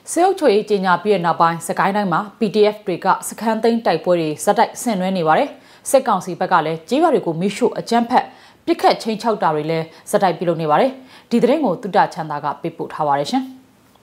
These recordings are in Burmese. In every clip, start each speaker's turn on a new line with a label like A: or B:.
A: စေအုပ်ချုပ်ရေးကြီးညာပြည်နောက်ပိုင်းစကိုင်းတိုင်းမှာ PDF တွေကစခန်းသိမ်းတိုက်ပွဲတွေဇက်တိုက်ဆင်နွှဲနေပါတယ်။စစ်ကောင်စီဘက်ကလည်းကြေးရွာတွေကိုမိရှုအကြမ်းဖက်ပစ်ခတ်ချင်းချောက်တာတွေလည်းဇက်တိုက်ပြုလုပ်နေပါတယ်။ဒီသတင်းကိုတုတချမ်းသာကပေးပို့ထားပါတယ်ရှင်။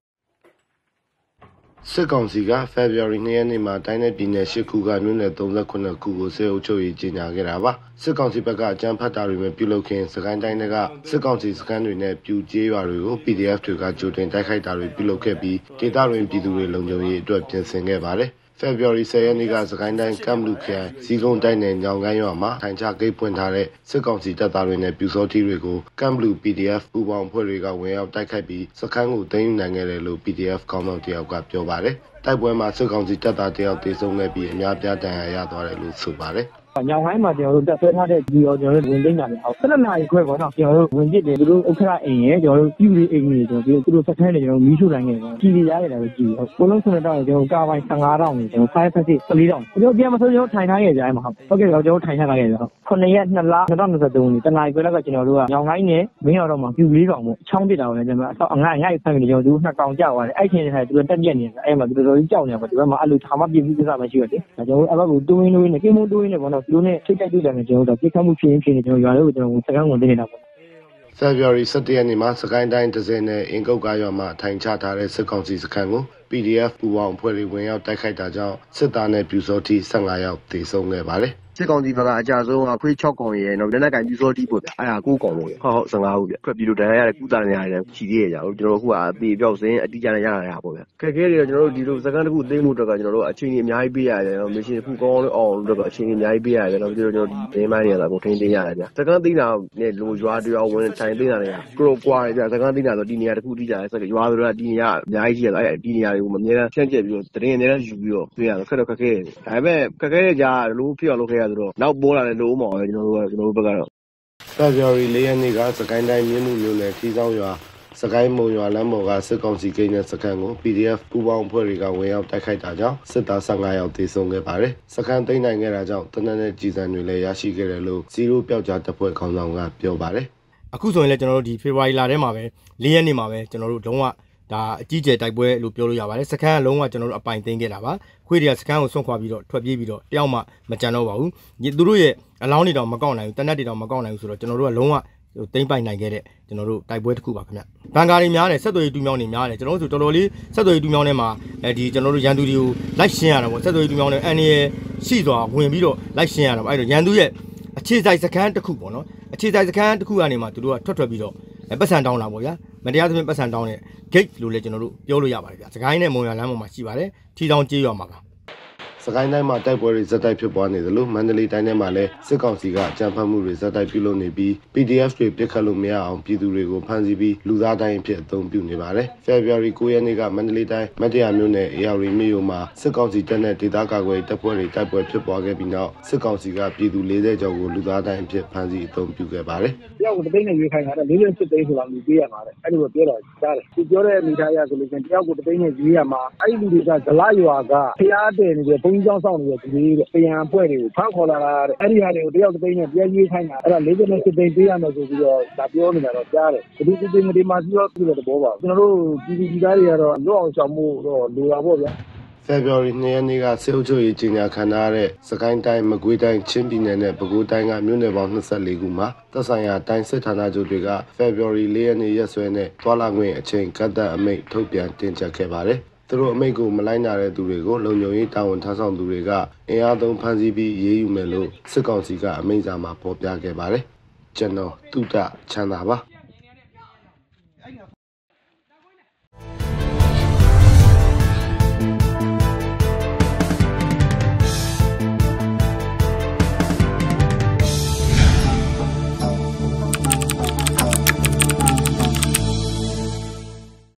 B: စစ်ကောင်စီက February 2 ရက်နေ့မှာတိုင်းနယ်ပြည်နယ်၈ခုကမြို့နယ်39ခုကိုစေအုပ်ချုပ်ရေးကြီးညာခဲ့တာပါ။စစ်ကောင်စီဘက်ကအကြမ်းဖက်တာတွေနဲ့ပြုလုပ်ခင်စကိုင်းတိုင်းကစစ်ကောင်စီစခန်းတွေနဲ့ပြူကျေးရွာတွေကို PDF တွေကကြိုတင်တိုက်ခိုက်တာတွေပြုလုပ်ခဲ့ပြီးဒေသတွင်းပြည်သူတွေလုံခြုံရေးအတွက်ပြင်ဆင်ခဲ့ပါတယ်။ February 10 ရက်နေ့ကစကိုင်းတိုင်းကမ်လူခရိုင်စီကုန်းတိုင်းနယ်ညောင်ကိုင်းရွာမှာထိုင်ချဂိတ်ဖွင့်ထားတဲ့စစ်ကောင်စီတပ်သားတွေနဲ့ပြူစောထီးတွေကိုကမ်လူ PDF ပူပေါင်းအဖွဲ့တွေကဝင်ရောက်တိုက်ခိုက်ပြီးစခန်းကိုသိမ်းယူနိုင်ခဲ့တယ်လို့ PDF ခေါင်းဆောင်တယောက်ကပြောပါတယ်။တိုက်ပွဲမှာစစ်ကောင်စီတပ်သားတယောက်တေဆုံးခဲ့ပြီးအများပြားဒဏ်ရာရသွားတယ်လို့ဆိုပါတယ်။
C: ညောင်ဟိုင်းမှာကျွန်တော်တို့တက်ဆွဲထားတဲ့ဒီရောကျွန်တော်တို့ဝင်သိမ်းတာလည်းဟုတ်17နာရီခွဲပေါ့နော်ကျွန်တော်တို့ဝင်ကြည့်တယ်သူတို့ဥက္ခရအိမ်ရဲ့ကျွန်တော်တို့ပြူလေးအိမ်ကြီးကျွန်တော်သူတို့စခန်းတွေကျွန်တော်မီးရှို့နိုင်ခဲ့တယ်ကြီးရရတယ်လို့ကြည့်ဟုတ်ကိုလုံးစုံတော့ကျွန်တော်ကာပိုင်း15တောင်းနေကျွန်တော်5ဖက်စစ်14တောင်းကျွန်တော်ပြန်မဆိုကျွန်တော်ထိုင်ထားခဲ့ကြတယ်မှာဟုတ်ကဲ့ကျွန်တော်ထိုင်ထားခဲ့ကြတယ်ဟုတ်9ရက်2လ2023တနာရီခွဲလောက်ကကျွန်တော်တို့ကညောင်ဟိုင်းနဲ့မင်းတော်တော့မှာပြူလေးကောင်ပေါ့ချောင်းပစ်တာကိုလည်းကျွန်တော်အငါ့ဖက်ပြီးကျွန်တော်သူ2ကောင်ကြောက်သွားတယ်အဲ့ချင်းတွေသူတို့တက်ပြက်နေတယ်အဲ့မှာသူတို့ကြီးကြောက်နေပါဒီဘက်မှာအဲ့လိုထားမပြပြီးကိစ္စမရှိဘူးလေကျွန်တော်အဲ့ဘက်ကိုတွင်းနဲ့ကိမုန်းတွင်းနဲ့ပေါ့နော်သူတို့နဲ့ထိတ်တိုက်တွေ့တယ်ကျွန်တော်တို့ပြစ်ခတ်မှုဖြစ်ရင်ကျွန်တော်ရွာလေးကိုကျွန်တော်စကန်းဝင်နေတာပေါ့
B: February 17 ရက်နေ့မှာစကိုင်းတိုင်းဒဇယ်နဲ့အင်ကုတ်ကားရွာမှာထိုင်ချထားတဲ့စစ်ကောင်စီစခန်းကို PDF ပူပေါင်းအဖွဲ့တွေဝင်ရောက်တိုက်ခိုက်တာကြောင့်စစ်သားနဲ့ပြူစောထီး15ယောက်သေဆုံးခဲ့ပါတယ်စစ်ကောင်စီဘက်ကအကြဆုံးအခွေး6កောင်ရဲ့နော်လက်နက်ကင်ပြူစောတီးပေါ့ဗျအဲ့ဒါ9កောင်ပေါ့ဟုတ်15ဟုတ်ဗျထွက်ပြီးတော့ဒဏ်ရာရတဲ့ကုသနေရတယ်ချီသေးရကြဘူးကျွန်တော်အခုကအသေးပြောက်စင်းအတိအကျနဲ့ရတာပေါ့ဗျခက်ခဲတွေကျွန်တော်တို့ဒီလိုစကန်တစ်ခုသိမ်းမှုတော့ကကျွန်တော်တို့အချိန်ကြီးအများကြီးပေးရတယ်နော်မရှင်တစ်ခုကောင်းအောင်လို့တော့အချိန်ကြီးအများကြီးပေးရတယ်နော်ပြီးတော့ကျွန်တော်ဒီဒင်းမိုင်းတွေကတော့ထိန်းသိမ်းရတယ်ဗျစကန်သိမ်းတာနဲ့လိုရွာတရွာဝင်ထိုင်သိမ်းတာတွေကကရိုကွာရဗျစကန်သိမ်းတာဆိုဒီနေရာတစ်ခုတိကျတယ်ရွာဆိုတာဒီနေရာအများကြီးရှိရတယ်အဲ့ဒီနေရာတွေကိုအများအားဖြန့်ကျက်ပြီးတော့တရင်အများအားယူပြီးတော့တွေ့ရတယ်ခက်တော့ခက်ခဲတယ်ဒါပေမဲ့ခက်ခဲတဲ့ကြားလို့ဖြစ်အောင်လုပ်ခဲ့ရဆိုတော့နောက်ပေါ်လာလို့မအောင်ကျွန်တော်တို့ဘက်ကတော့ February 4 ရက်နေ့ကစကိုင်းတိုင်းမြင်းမှုမြို့နယ်ထီးဆောင်ရွာစကိုင်းမုံရွာလမ်းပေါ်ကစစ်ကောင်စီဂိတ်နဲ့စခန်းကို PDF ပူပေါင်းအဖွဲ့တွေကဝင်ရောက်တိုက်ခိုက်တာကြောင့်စစ်သား15ယောက်သေဆုံးခဲ့ပါတယ်။စခန်းသိမ်းနိုင်ခဲ့တာကြောင့်တနက်နဲ့ကြီးစံတွေလည်းရရှိခဲ့တယ်လို့စီရိုပျောက်ကြားတပ်ဖွဲ့ခေါင်းဆောင်ကပြောပါတယ်
D: ။အခုဆိုရင်လည်းကျွန်တော်တို့ဒီ February လထဲမှာပဲ4ရက်နေ့မှာပဲကျွန်တော်တို့လုံးဝဒါအကြီးကျယ်တိုက်ပွဲလို့ပြောလို့ရပါတယ်စခန်းကလုံးဝကျွန်တော်တို့အပိုင်သိမ်းခဲ့တာပါခွေးတွေကစခန်းကိုဆွန့်ခွာပြီးတော့ထွက်ပြေးပြီးတော့တယောက်မှမကြံတော့ပါဘူးသူတို့ရဲ့အလောင်းတွေတောင်မကောက်နိုင်ဘူးတနက်တွေတောင်မကောက်နိုင်ဘူးဆိုတော့ကျွန်တော်တို့ကလုံးဝသိမ်းပိုက်နိုင်ခဲ့တဲ့ကျွန်တော်တို့တိုက်ပွဲတစ်ခုပါခင်ဗျဘန်ကာတွေများတယ်ဆက်သွယ်ရေးတူးမြောင်းတွေများတယ်ကျွန်တော်တို့ဆိုတော်တော်လေးဆက်သွယ်ရေးတူးမြောင်းထဲမှာဒီကျွန်တော်တို့ရန်သူတွေကိုလိုက်ရှင်းရတာပေါ့ဆက်သွယ်ရေးတူးမြောင်းတွေအန်ရယ်ရှိသွားဝင်ပြီးတော့လိုက်ရှင်းရတာပေါ့အဲ့တော့ရန်သူရဲ့အခြေစိုက်စခန်းတစ်ခုပေါ့နော်အခြေစိုက်စခန်းတစ်ခုကနေမှသူတို့ကထွက်ပြီးတော့ပတ်စံတောင်းတာပေါ့ဗျာမတရားသဖြင့်ပတ်စံတောင်းတဲ့ gate လို့လည်းကျွန်တော်တို့ပြောလို့ရပါတယ်ဗျာစကိုင်းနဲ့မုံရွာလမ်းပေါ်မှာရှိပါတယ်ထီတောင်ကျေးရွာမှာပါ
B: စကိုင်းတိုင်းမှာတိုက်ပွဲတွေဇက်တိုက်ဖြစ်ပွားနေတယ်လို့မန္တလေးတိုင်းထဲမှာလည်းစစ်ကောင်စီကအကြမ်းဖက်မှုတွေဇက်တိုက်ပြုလုပ်နေပြီး PDF တွေပစ်ခတ်လို့မရအောင်ပြည်သူတွေကိုဖမ်းဆီးပြီးလူသားတိုင်းအဖြစ်အသုံးပြုနေပါတယ်။ February 9 ရက်နေ့ကမန္တလေးတိုင်းမတရားမြို့နယ်အေယာရီမြို့မှာစစ်ကောင်စီတပ်နဲ့ဒေသကာကွယ်တပ်ဖွဲ့တွေတိုက်ပွဲဖြစ်ပွားခဲ့ပြီးနောက်စစ်ကောင်စီကပြည်သူ40ကျော်ကိုလူသားတိုင်းအဖြစ်ဖမ်းဆီးအသုံးပြုခဲ့ပါတယ်
C: ။တယောက်ကိုတသိန်းနဲ့ရွေးခိုင်းတာ48သိန်းဆိုတာမျိုးပေးရမှာတဲ့။အဲ့လိုပြောတော့ကြားတယ်။သူပြောတဲ့အနေထားအရဆိုလို့ရှင်တယောက်ကိုတသိန်းနဲ့ရွေးရမှာအဲ့ဒီလူတွေကဇလရွာကဖျားတယ်နေတဲ့ဘုန်းကြီးကျောင်းဆောင်နေတဲ့သူတွေတဲ့။ပြန်အဖွဲ့တွေကိုဖမ်းခေါ်လာတာတဲ့။အဲ့ဒီဟာတွေကိုတယောက်တသိန်းနဲ့ပြန်ရွေးခိုင်းတာအဲ့ဒါ48သိန်းပေးရမယ်ဆိုပြီးတော့ဒါပြောနေတာတော့ကြားတယ်။ဒီသိန်းတွေမှာပြီးတော့ပြတဲ့ဘောပါကျွန်တော်တို့ပြည်သားတွေကတော့လွတ်အောင်ရှောင်မှုတော့လိုတာပေါ့ဗျာ
B: February 2 ရက်နေ့ကစေအုပ်ချုပ်ရေးကြီးညာခံထားတဲ့စကိုင်းတိုင်းမကွေးတိုင်းချင်းပြည်နယ်နဲ့ပဲခူးတိုင်းကမြို့နယ်ပေါင်း24ခုမှာသက်ဆိုင်ရာတိုင်းစစ်ဌာနချုပ်တွေက February 4 ရက်နေ့ရက်စွဲနဲ့တွာလာခွင့်အချိန်ကန့်သတ်အမိန့်ထုတ်ပြန်တင်ကြခဲ့ပါတယ်။သူတို့အမိန့်ကိုမလိုက်နာတဲ့သူတွေကိုလုံခြုံရေးတာဝန်ထမ်းဆောင်သူတွေကအင်အားသုံးဖမ်းဆီးပြီးရေးယူမယ်လို့စစ်ကောင်စီကအမိန့်စာမှာဖော်ပြခဲ့ပါတယ်။ကျွန်တော်တုဒ္ဒချမ်းသာပါ